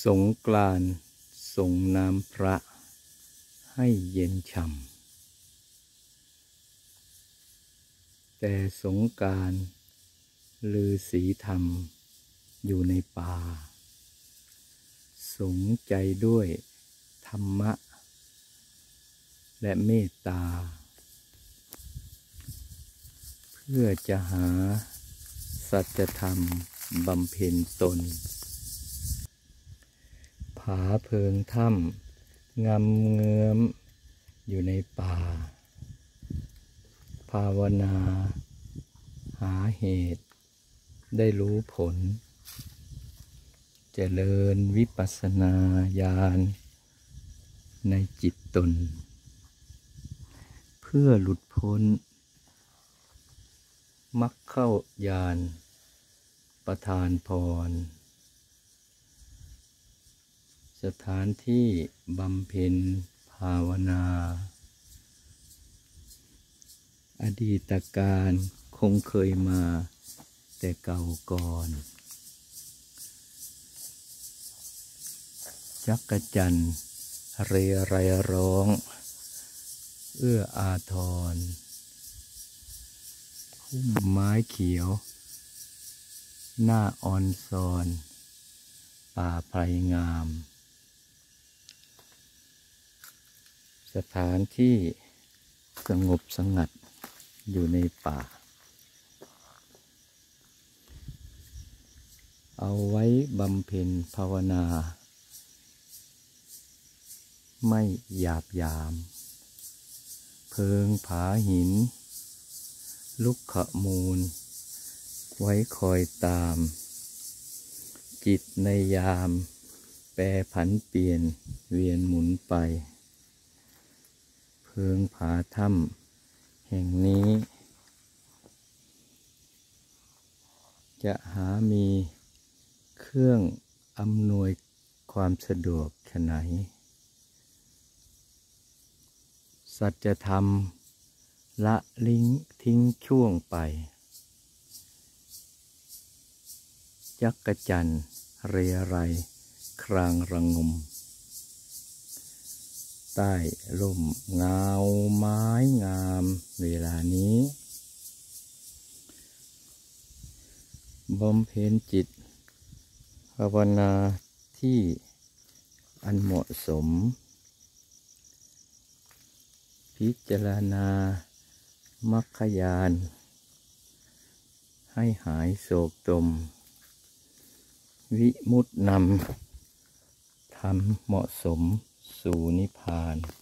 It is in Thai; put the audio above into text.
สงกรานต์ส่งน้ำพระให้เย็นฉ่ำแต่สงกรานต์ฤาษีธรรมอยู่ในป่าสงใจด้วยธรรมะและเมตตาเพื่อจะหาสัจธรรมบำเพ็ญตนผาเพิงถ้ำงำเงื้อมอยู่ในป่าภาวนาหาเหตุได้รู้ผลเจริญวิปัสสนาญาณในจิตตนเพื่อหลุดพ้นมรรคเข้าญาณประทานพรสถานที่บำเพ็ญภาวนาอดีตการคงเคยมาแต่เก่าก่อนจักจั่นเรไรร้องเอื้ออาทรพุ่มไม้เขียวหน้าอ่อนซอนป่าไพรงามสถานที่สงบสงัดอยู่ในป่าเอาไว้บำเพ็ญภาวนาไม่หยาบยามเพิงผาหินลุกขมูลไว้คอยตามจิตในยามแปรผันเปลี่ยนเวียนหมุนไปเพิงผาถ้ำแห่งนี้จะหามีเครื่องอำนวยความสะดวกไฉนสัจธรรมละทิ้งช่วงไปจักจั่นเรไรครางระงมใต้ร่มเงาไม้งามเวลานี้บำเพ็ญจิตภาวนาที่อันเหมาะสมพิจารณามรรคญาณให้หายโศกตมวิมุตตินำทำเหมาะสมสู่นิพพาน